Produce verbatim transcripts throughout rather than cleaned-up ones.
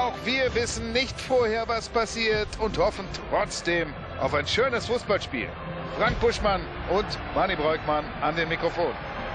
Auch wir wissen nicht vorher, was passiert und hoffen trotzdem auf ein schönes Fußballspiel. Frank Buschmann und Manni Breukmann an den Mikrofon.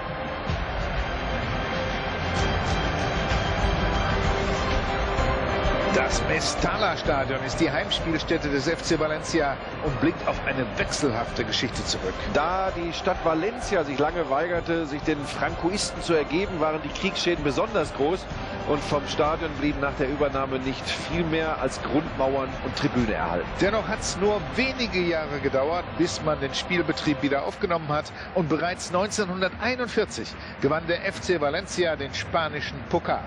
Das Mestalla-Stadion ist die Heimspielstätte des F C Valencia und blickt auf eine wechselhafte Geschichte zurück. Da die Stadt Valencia sich lange weigerte, sich den Francoisten zu ergeben, waren die Kriegsschäden besonders groß und vom Stadion blieben nach der Übernahme nicht viel mehr als Grundmauern und Tribüne erhalten. Dennoch hat es nur wenige Jahre gedauert, bis man den Spielbetrieb wieder aufgenommen hat und bereits neunzehnhunderteinundvierzig gewann der F C Valencia den spanischen Pokal.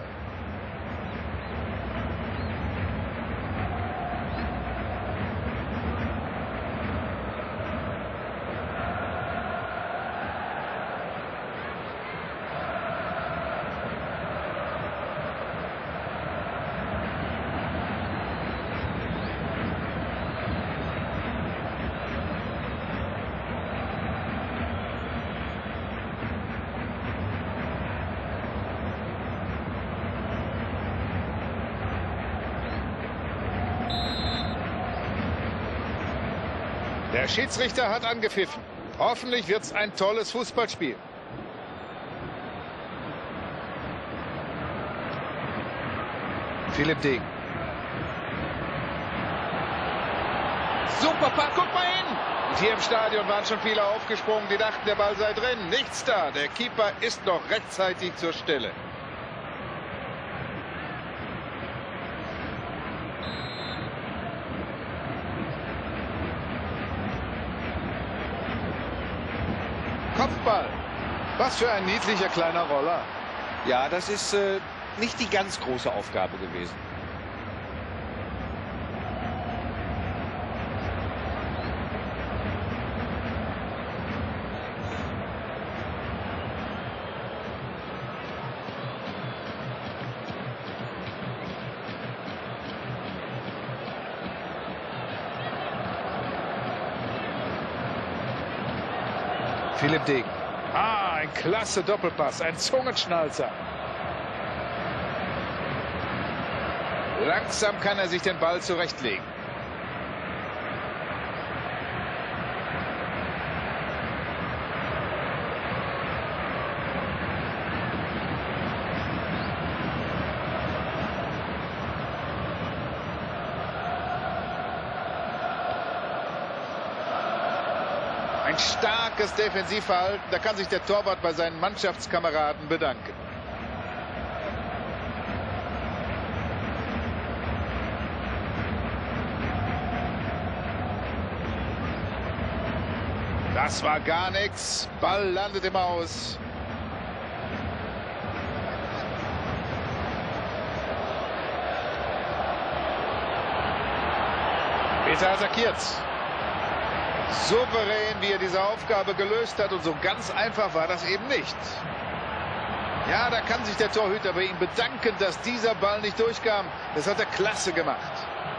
Der Schiedsrichter hat angepfiffen. Hoffentlich wird es ein tolles Fußballspiel. Philipp Degen. Super Pass, guck mal hin! Und hier im Stadion waren schon viele aufgesprungen, die dachten, der Ball sei drin. Nichts da, der Keeper ist noch rechtzeitig zur Stelle. Kopfball. Was für ein niedlicher kleiner Roller. Ja, das ist äh, nicht die ganz große Aufgabe gewesen. Philipp Degen. Ah, ein klasse Doppelpass, ein Zungenschnalzer. Langsam kann er sich den Ball zurechtlegen. Ein starkes Defensivverhalten, da kann sich der Torwart bei seinen Mannschaftskameraden bedanken. Das war gar nichts. Ball landet im Aus. Peter attackiert. Souverän, wie er diese Aufgabe gelöst hat, und so ganz einfach war das eben nicht. Ja, da kann sich der Torhüter bei ihm bedanken, dass dieser Ball nicht durchkam. Das hat er klasse gemacht.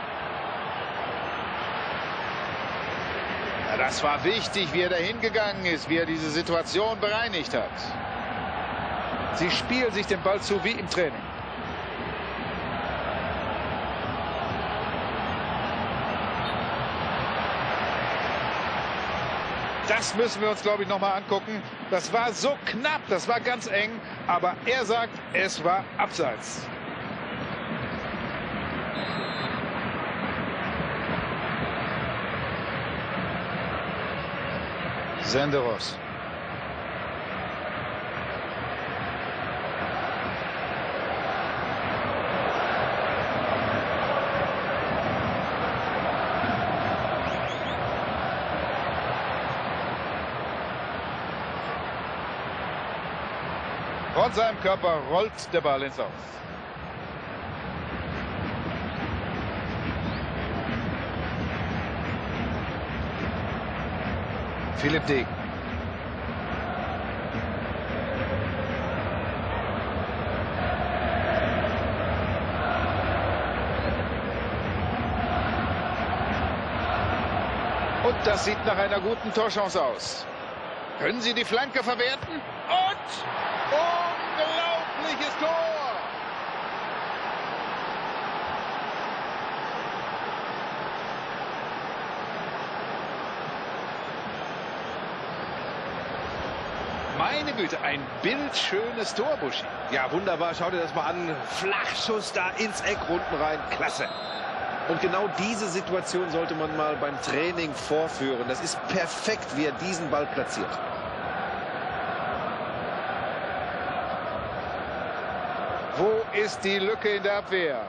Ja, das war wichtig, wie er da hingegangen ist, wie er diese Situation bereinigt hat. Sie spielen sich den Ball zu wie im Training. Das müssen wir uns, glaube ich, noch mal angucken. Das war so knapp, das war ganz eng, aber er sagt, es war abseits. Senderos. Von seinem Körper rollt der Ball ins Aus. Philipp Degen. Und das sieht nach einer guten Torchance aus. Können sie die Flanke verwerten? Und unglaubliches Tor! Güte, ein bildschönes Tor, Buschi. Ja, wunderbar. Schau dir das mal an. Flachschuss da ins Eck, unten rein. Klasse. Und genau diese Situation sollte man mal beim Training vorführen. Das ist perfekt, wie er diesen Ball platziert. Wo ist die Lücke in der Abwehr?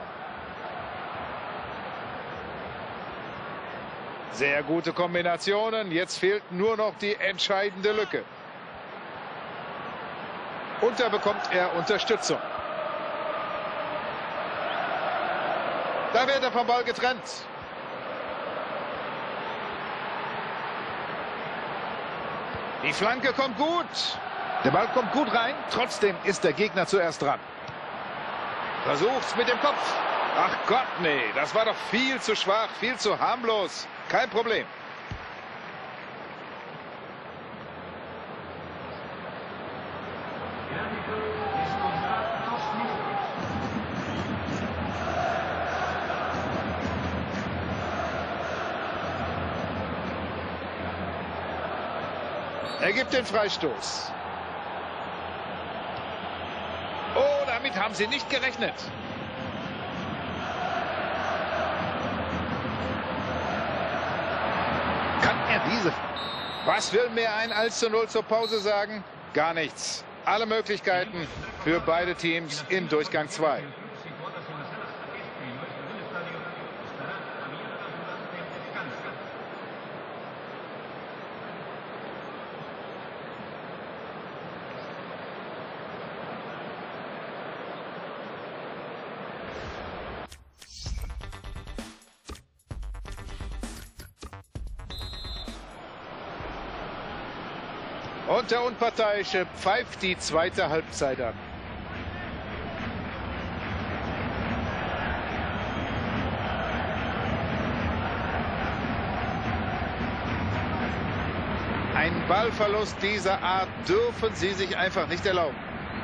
Sehr gute Kombinationen. Jetzt fehlt nur noch die entscheidende Lücke. Und da bekommt er Unterstützung. Da wird er vom Ball getrennt. Die Flanke kommt gut. Der Ball kommt gut rein. Trotzdem ist der Gegner zuerst dran. Versucht's mit dem Kopf. Ach Gott, nee. Das war doch viel zu schwach, viel zu harmlos. Kein Problem. Er gibt den Freistoß. Oh, damit haben sie nicht gerechnet. Kann er diese... Was will mehr ein eins zu null zur Pause sagen? Gar nichts. Alle Möglichkeiten für beide Teams im Durchgang zwei. Und der Unparteiische pfeift die zweite Halbzeit an. Ein Ballverlust dieser Art dürfen sie sich einfach nicht erlauben.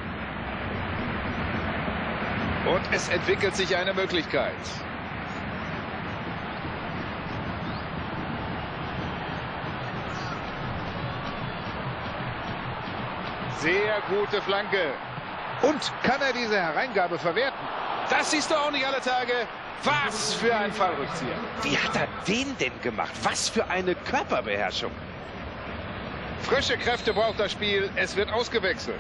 Und es entwickelt sich eine Möglichkeit. Sehr gute Flanke. Und kann er diese Hereingabe verwerten? Das siehst du auch nicht alle Tage. Was für ein Fallrückzieher. Wie hat er den denn gemacht? Was für eine Körperbeherrschung. Frische Kräfte braucht das Spiel. Es wird ausgewechselt.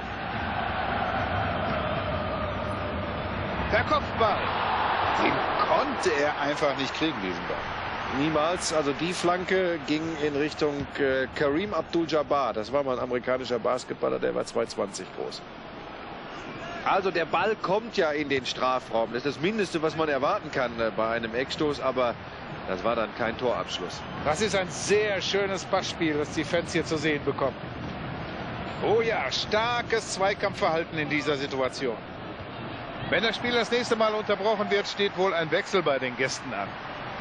Der Kopfball. Den konnte er einfach nicht kriegen, diesen Ball. Niemals. Also die Flanke ging in Richtung äh, Kareem Abdul-Jabbar. Das war mal ein amerikanischer Basketballer, der war zwei zwanzig groß. Also der Ball kommt ja in den Strafraum. Das ist das Mindeste, was man erwarten kann äh, bei einem Eckstoß. Aber das war dann kein Torabschluss. Das ist ein sehr schönes Passspiel, das die Fans hier zu sehen bekommen. Oh ja, starkes Zweikampfverhalten in dieser Situation. Wenn das Spiel das nächste Mal unterbrochen wird, steht wohl ein Wechsel bei den Gästen an.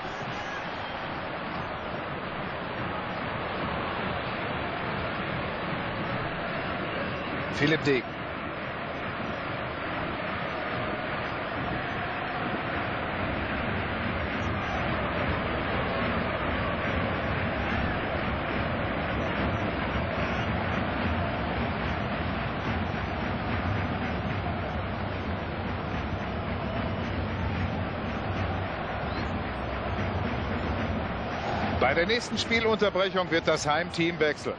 Philipp Degen. Bei der nächsten Spielunterbrechung wird das Heimteam wechseln.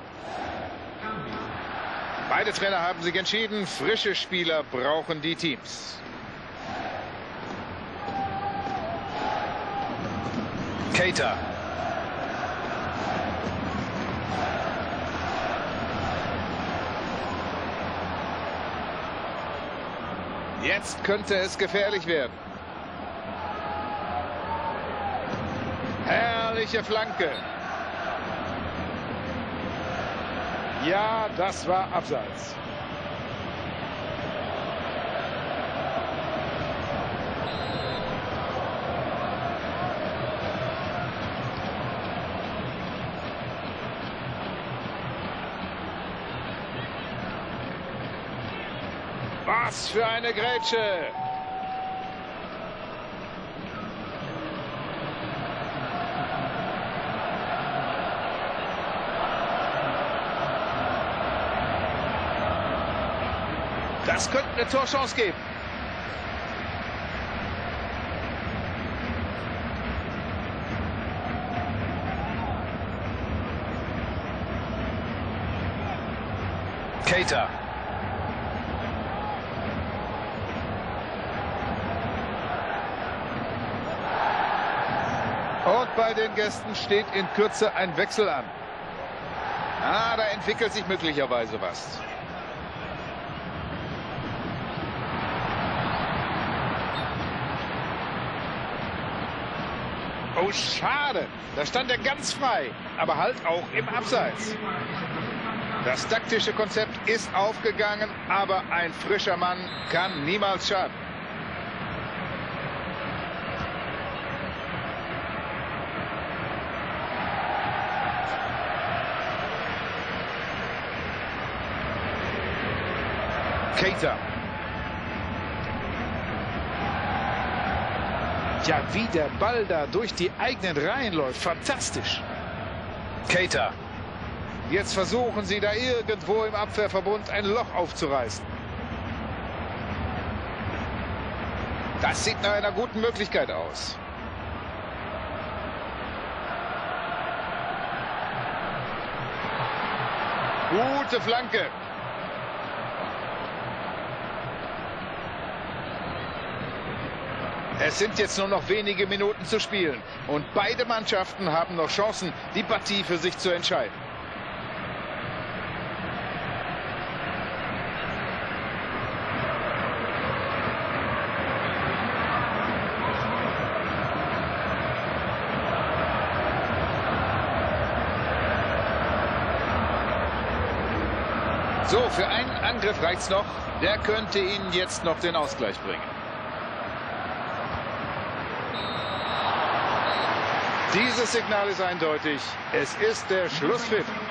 Beide Trainer haben sich entschieden, frische Spieler brauchen die Teams. Keita. Jetzt könnte es gefährlich werden. Herrliche Flanke. Ja, das war abseits. Was für eine Grätsche. Das könnte eine Torchance geben. Keita. Und bei den Gästen steht in Kürze ein Wechsel an. Ah, da entwickelt sich möglicherweise was. Oh, schade. Da stand er ganz frei, aber halt auch im Abseits. Das taktische Konzept ist aufgegangen, aber ein frischer Mann kann niemals schaden. Keita. Ja, wie der Ball da durch die eigenen Reihen läuft. Fantastisch. Keita. Jetzt versuchen sie da irgendwo im Abwehrverbund ein Loch aufzureißen. Das sieht nach einer guten Möglichkeit aus. Gute Flanke. Es sind jetzt nur noch wenige Minuten zu spielen. Und beide Mannschaften haben noch Chancen, die Partie für sich zu entscheiden. So, für einen Angriff reicht's noch. Der könnte Ihnen jetzt noch den Ausgleich bringen. Dieses Signal ist eindeutig. Es ist der Schlusspfiff.